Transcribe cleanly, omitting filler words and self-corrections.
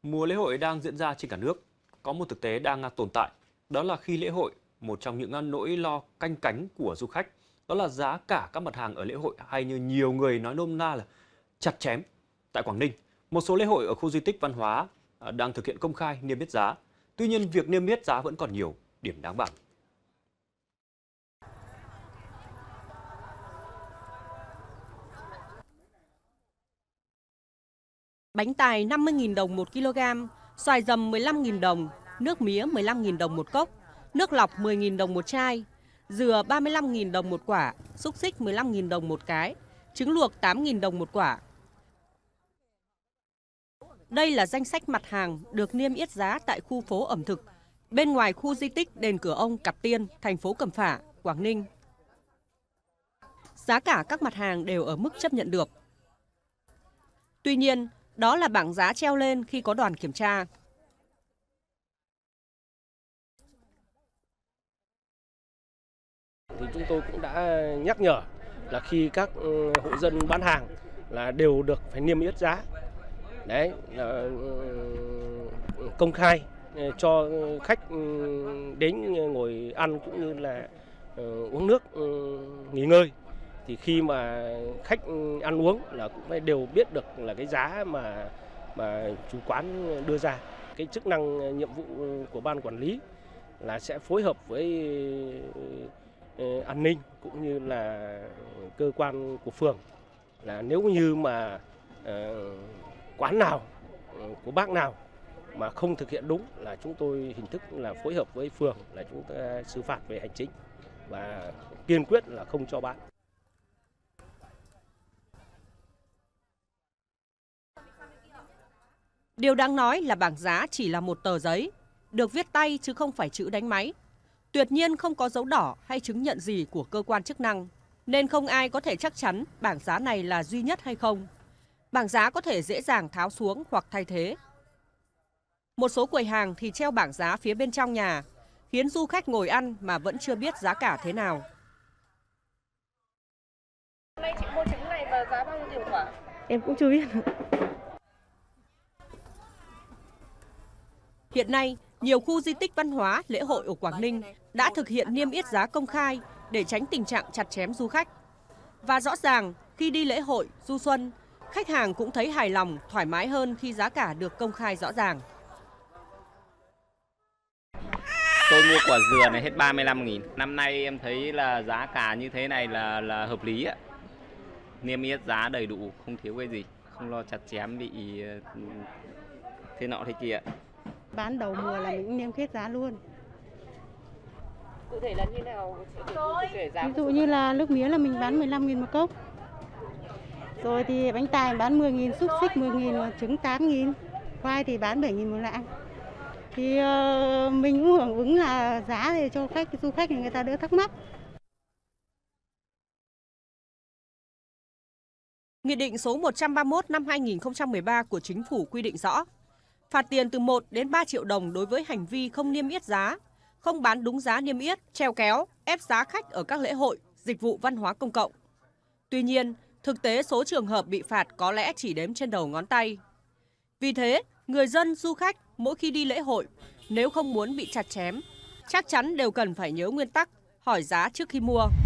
Mùa lễ hội đang diễn ra trên cả nước. Có một thực tế đang tồn tại, đó là khi lễ hội, một trong những nỗi lo canh cánh của du khách, đó là giá cả các mặt hàng ở lễ hội hay như nhiều người nói nôm na là chặt chém. Tại Quảng Ninh, một số lễ hội ở khu di tích văn hóa đang thực hiện công khai niêm yết giá. Tuy nhiên, việc niêm yết giá vẫn còn nhiều điểm đáng bàn. Bánh tài 50.000 đồng 1 kg, xoài dầm 15.000 đồng, nước mía 15.000 đồng một cốc, nước lọc 10.000 đồng một chai, dừa 35.000 đồng một quả, xúc xích 15.000 đồng một cái, trứng luộc 8.000 đồng một quả. Đây là danh sách mặt hàng được niêm yết giá tại khu phố ẩm thực bên ngoài khu di tích đền Cửa Ông Cạp Tiên, thành phố Cẩm Phả, Quảng Ninh. Giá cả các mặt hàng đều ở mức chấp nhận được. Tuy nhiên, đó là bảng giá treo lên khi có đoàn kiểm tra. Thì chúng tôi cũng đã nhắc nhở là khi các hộ dân bán hàng là đều được phải niêm yết giá. Đấy, là công khai cho khách đến ngồi ăn cũng như là uống nước, nghỉ ngơi. Thì khi mà khách ăn uống là cũng phải đều biết được là cái giá mà chủ quán đưa ra. Cái chức năng nhiệm vụ của ban quản lý là sẽ phối hợp với an ninh cũng như là cơ quan của phường, là nếu như mà quán nào của bác nào mà không thực hiện đúng là chúng tôi hình thức là phối hợp với phường là chúng ta xử phạt về hành chính và kiên quyết là không cho bán. Điều đáng nói là bảng giá chỉ là một tờ giấy, được viết tay chứ không phải chữ đánh máy. Tuyệt nhiên không có dấu đỏ hay chứng nhận gì của cơ quan chức năng, nên không ai có thể chắc chắn bảng giá này là duy nhất hay không. Bảng giá có thể dễ dàng tháo xuống hoặc thay thế. Một số quầy hàng thì treo bảng giá phía bên trong nhà, khiến du khách ngồi ăn mà vẫn chưa biết giá cả thế nào. Hôm nay chị mua trứng này và giá bao nhiêu tiền quả? Em cũng chưa biết. Hiện nay, nhiều khu di tích văn hóa, lễ hội ở Quảng Ninh đã thực hiện niêm yết giá công khai để tránh tình trạng chặt chém du khách. Và rõ ràng, khi đi lễ hội, du xuân, khách hàng cũng thấy hài lòng, thoải mái hơn khi giá cả được công khai rõ ràng. Tôi mua quả dừa này hết 35.000. Năm nay em thấy là giá cả như thế này là hợp lý ạ. Niêm yết giá đầy đủ, không thiếu cái gì, không lo chặt chém bị thế nọ thế kia. Bán đầu mùa là mình cũng niêm yết giá luôn. Cụ thể là như nào? Cụ thể giá Ví dụ như là nước mía là mình bán 15.000 một cốc. Rồi thì bánh tài bán 10.000, xúc xích 10.000, trứng 8.000. Khoai thì bán 7.000 một lạng. Thì mình cũng hưởng ứng là giá để cho du khách thì người ta đỡ thắc mắc. Nghị định số 131 năm 2013 của Chính phủ quy định rõ, phạt tiền từ 1 đến 3 triệu đồng đối với hành vi không niêm yết giá, không bán đúng giá niêm yết, treo kéo, ép giá khách ở các lễ hội, dịch vụ văn hóa công cộng. Tuy nhiên, thực tế số trường hợp bị phạt có lẽ chỉ đếm trên đầu ngón tay. Vì thế, người dân, du khách mỗi khi đi lễ hội, nếu không muốn bị chặt chém, chắc chắn đều cần phải nhớ nguyên tắc hỏi giá trước khi mua.